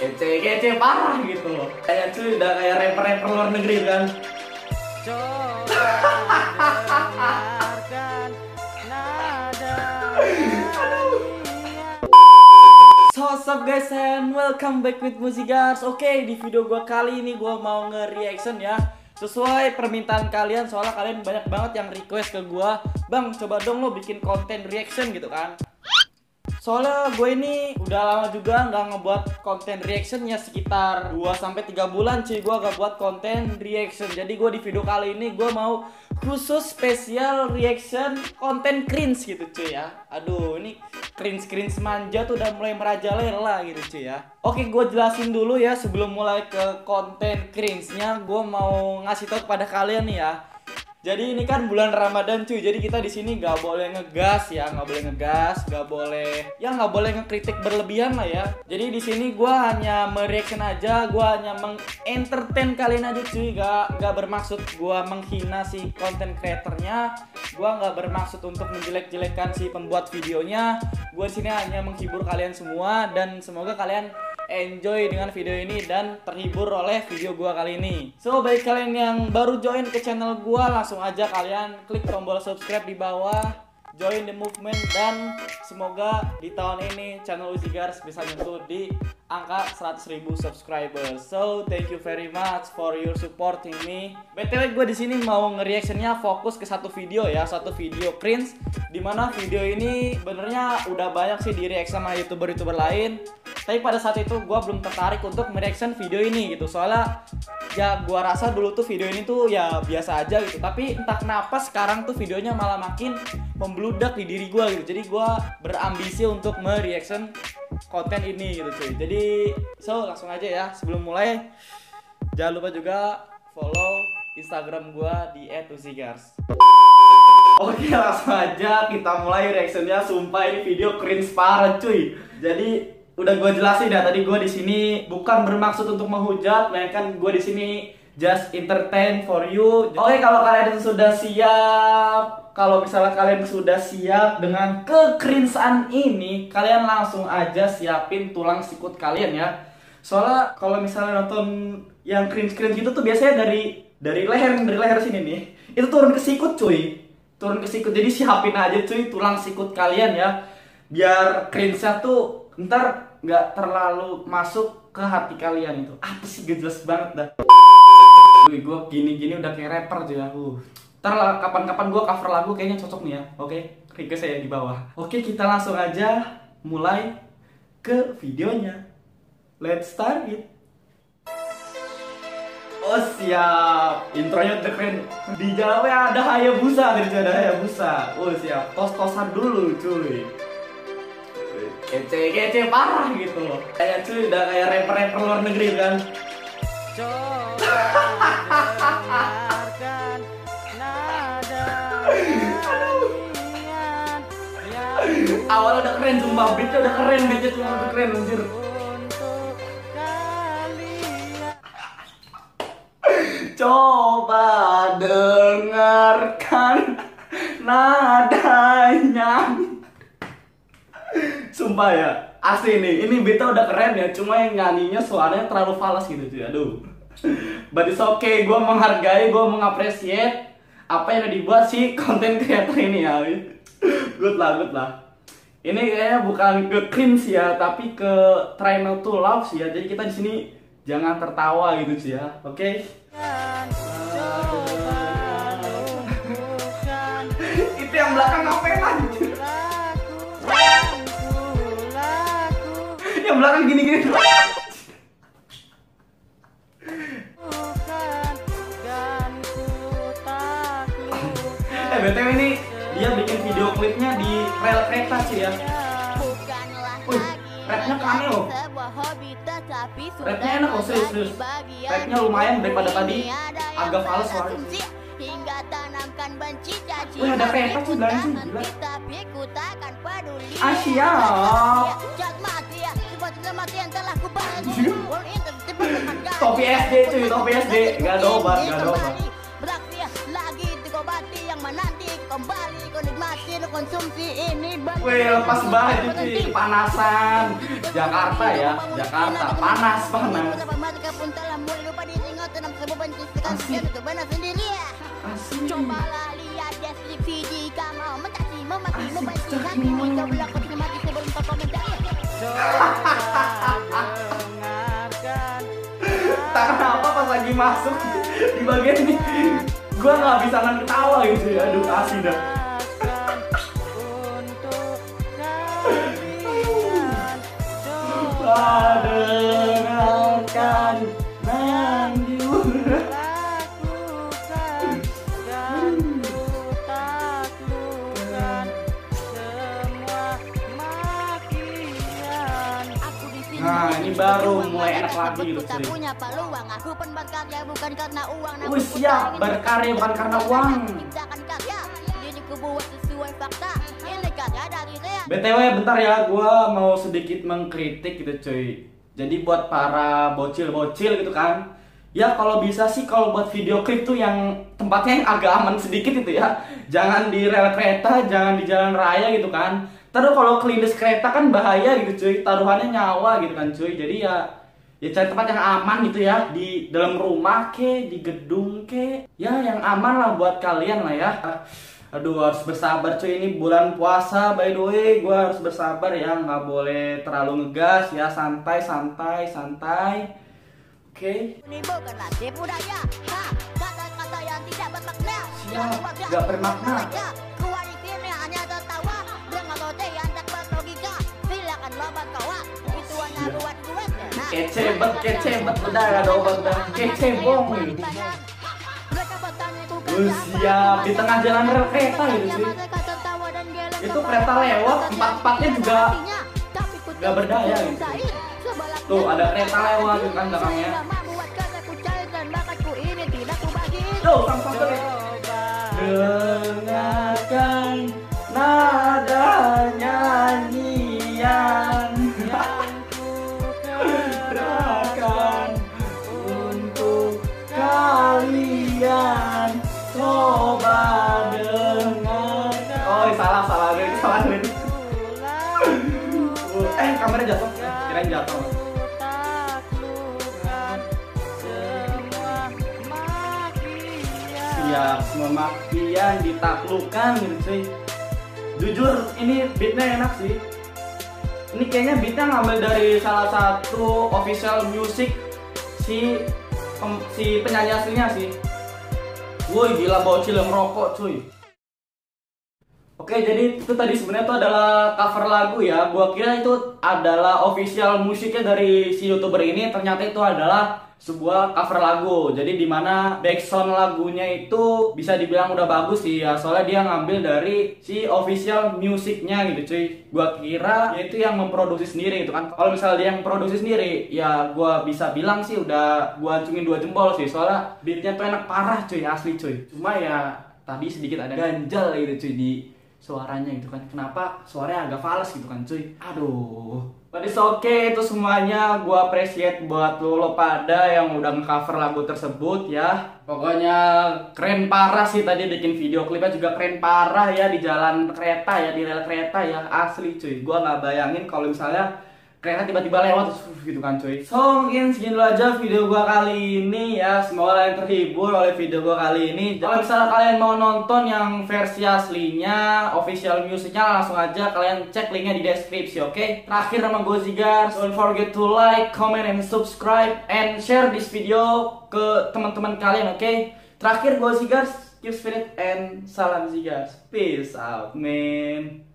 kece parah gitu loh. Kayak cuy udah kayak rapper luar negeri kan. Coba dengarkan nada. So what's up guys and welcome back with Musigars. Oke, di video gua kali ini gua mau nge-reaction ya. Sesuai permintaan kalian, soalnya kalian banyak banget yang request ke gua, "Bang, coba dong lo bikin konten reaction," gitu kan. Soalnya gue ini udah lama juga nggak ngebuat konten reaction ya, sekitar 2-3 bulan cuy gue gak buat konten reaction. Jadi gue di video kali ini gue mau khusus spesial reaction konten cringe gitu cuy ya. Aduh, ini cringe manja tuh udah mulai merajalela gitu cuy ya. Oke, gue jelasin dulu ya sebelum mulai ke konten cringe-nya. Gue mau ngasih tau kepada kalian nih ya. Jadi ini kan bulan Ramadan cuy, jadi kita di sini nggak boleh ngegas ya, nggak boleh ngekritik berlebihan lah ya. Jadi di sini gue hanya mereaction aja, gue hanya mengentertain kalian aja cuy, nggak bermaksud gue menghina si konten kreatornya, gue nggak bermaksud untuk menjelek-jelekan si pembuat videonya. Gue di sini hanya menghibur kalian semua dan semoga kalian enjoy dengan video ini dan terhibur oleh video gua kali ini. So, bagi kalian yang baru join ke channel gua, langsung aja kalian klik tombol subscribe di bawah, join the movement, dan semoga di tahun ini channel Musigars bisa nyentuh di angka 100.000 subscribers. So, thank you very much for your supporting me. BTW gue di sini mau nge-reactionnya fokus ke satu video ya, satu video cringe, dimana video ini benernya udah banyak sih di-reaction sama YouTuber lain. Tapi pada saat itu gue belum tertarik untuk mereaction video ini gitu. Soalnya ya gue rasa dulu tuh video ini tuh ya biasa aja gitu. Tapi entah kenapa sekarang tuh videonya malah makin membludak di diri gue gitu. Jadi gue berambisi untuk mereaction konten ini gitu cuy. Jadi so langsung aja ya. Sebelum mulai jangan lupa juga follow Instagram gue di @musigars. Oke, langsung aja kita mulai reactionnya. Sumpah ini video cringe parah cuy. Jadi udah gue jelasin ya tadi, gue di sini bukan bermaksud untuk menghujat, melainkan gue di sini just entertain for you. Oke, kalau kalian sudah siap, kalau misalnya kalian sudah siap dengan kekrinsan ini, kalian langsung aja siapin tulang sikut kalian ya. Soalnya kalau misalnya nonton yang cringe gitu tuh biasanya dari leher sini nih, itu turun ke sikut cuy, turun ke sikut. Jadi siapin aja cuy tulang sikut kalian ya, biar cringe-nya tuh ntar nggak terlalu masuk ke hati kalian. Itu apa sih, gak jelas banget dah. Gue gini udah kayak rapper tuh ya. Ntar lah kapan-kapan gue cover lagu kayaknya cocok nih ya. Oke, request saya di bawah. Oke, kita langsung aja mulai ke videonya. Let's start it. Oh siap, intronya udah keren. Di jalannya ada Hayabusa, ada Hayabusa. Oh siap, tos-tosan dulu cuy. Kece parah gitu loh. Kayak cuy udah kayak rapper luar negeri kan. Coba dengarkan nada. Awal udah keren, sumpah beatnya udah keren, anjir. Untuk kalian. Coba dengarkan nadanya. Sumpah ya, asli nih, ini beatnya udah keren ya, cuma yang nyanyinya suaranya terlalu fals gitu cuy, aduh. But it's okay, gue menghargai, gue mengapresiasi apa yang udah dibuat si konten creator ini ya. Good lah. Ini kayaknya bukan ke cringe ya, tapi ke try not to laugh sih ya. Jadi kita di sini jangan tertawa gitu sih ya, oke? Itu yang belakang ngapain lanjut? Yang belakang gini. BTW ini dia bikin video klipnya di rel kereta sih ya. Wih, rapnya keren loh. Rapnya enak loh, serius. Rapnya lumayan daripada tadi agak fals suaranya. Wih, ada kereta sih belakang sih, gila. Siap. Topi SD cuy, topi SD. Gak ada obat. hasil konsumsi ini bagi Wih, lepas baju cuy, kepanasan. Jakarta ya, Jakarta panas. Asik. Cobalah lihat deskripsi jika mau mencaci, memaki, membenci, nanti muncul belakang mati sebelum kau komentar. Coba dengarkan. Tak kenapa pas lagi masuk di bagian ini, gua nggak bisa nahan ketawa gitu ya. Aduh, asik dah. Untuk kalian Coba dengarkan nanti. lakukan dan ku taklukkan semua makian. Aku di sini. Nah, ini baru mulai enak lagi gitu, Tak cuy. punya peluang, aku pun berkarya bukan karena uang. namun Wih, ku siap, ingin berkarya bukan karena uang. menciptakan karya. Diriku buat sesuai fakta. Ini karya dari real. BTW bentar ya, gua mau sedikit mengkritik gitu cuy. Jadi buat para bocil-bocil gitu kan, ya kalau bisa sih kalau buat video klip tuh yang tempatnya yang agak aman sedikit itu ya. Jangan di rel kereta, jangan di jalan raya gitu kan. Terus kalau kelindes kereta kan bahaya gitu cuy, taruhannya nyawa gitu kan cuy. Jadi ya cari tempat yang aman gitu ya, di dalam rumah ke, di gedung ke, ya yang aman lah buat kalian lah ya. Aduh, harus bersabar cuy, ini bulan puasa by the way, gue harus bersabar ya, nggak boleh terlalu ngegas ya, santai. Oke. Ini bukanlah tipu daya. Kata-kata yang tidak bermakna. Siap, nggak bermakna. Kualitas ini hanya tertawa dengan roti yang tak berlogika. Silakan lobat kawan. Itu hanya buat gue. Kece bet, udah gak ada obat dah, kece bong. Siap, di tengah jalan rel kereta gitu sih. Itu kereta lewat, empat-empatnya juga gak berdaya gitu. Tuh, ada kereta lewat gitu kan belakangnya. Tuh, langsung ke dengarkan nada nyanyian gerakan untuk kalian. Coba dengarkan. Oh, salah lirik. Kamera jatuh. Kirain jatuh. Siap, semua makian ditaklukkan gitu cuy. Jujur ini beatnya enak sih. Ini kayaknya beatnya ngambil dari salah satu official music si penyanyi aslinya sih. Woi, gila bocil yang merokok cuy. Oke, jadi itu tadi sebenarnya itu adalah cover lagu ya. Gua kira itu adalah official musiknya dari si YouTuber ini, ternyata itu adalah sebuah cover lagu. Jadi dimana backsound lagunya itu bisa dibilang udah bagus sih ya, soalnya dia ngambil dari si official musiknya gitu cuy. Gua kira ya itu yang memproduksi sendiri gitu kan. Kalau misalnya dia yang produksi sendiri, ya gua bisa bilang sih udah gua acungin 2 jempol sih, soalnya beatnya tuh enak parah cuy, asli cuy. Cuma ya tadi sedikit ada ganjal gitu cuy di suaranya gitu kan. Kenapa suaranya agak fals gitu kan cuy. Aduh. But it's okay, itu semuanya gua appreciate buat lo pada yang udah nge-cover lagu tersebut ya. Pokoknya keren parah sih, tadi bikin video klipnya juga keren parah ya, di jalan kereta ya, di rel kereta ya, asli cuy. Gua nggak bayangin kalau misalnya kereta tiba-tiba lewat gitu kan cuy. So mungkin segini dulu aja video gua kali ini ya. Semoga kalian terhibur oleh video gua kali ini. Kalau misalnya kalian mau nonton yang versi aslinya, official musicnya, langsung aja kalian cek linknya di deskripsi, oke? Terakhir nama gue Zigars. Don't forget to like, comment, and subscribe, and share this video ke teman-teman kalian, oke? Terakhir gue Zigars, keep spirit and salam Zigars. Peace out, man.